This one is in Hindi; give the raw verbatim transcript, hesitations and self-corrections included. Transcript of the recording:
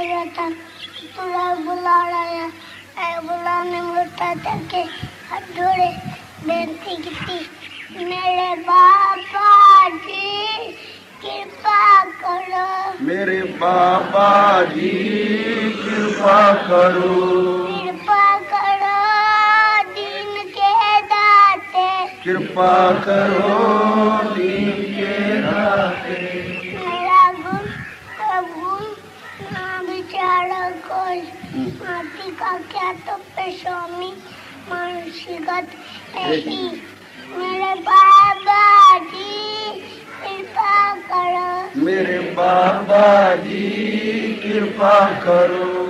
रहा था, तुझे बुला रहा है। ऐ बुलाने में उठा के हाथ जोड़े बेनती की थी, मेरे बाबा जी कृपा करो, मेरे बाबा जी कृपा करो, कृपा करो दीन के दाते, कृपा करो दीन के दाते। मेरा गुण प्रभु ना बिचारा कोई, माटी का क्या तो पे स्वामी मानसिकत ऐसी, मेरे बाबा जी कृपा करो, मेरे बाबा जी कृपा करो।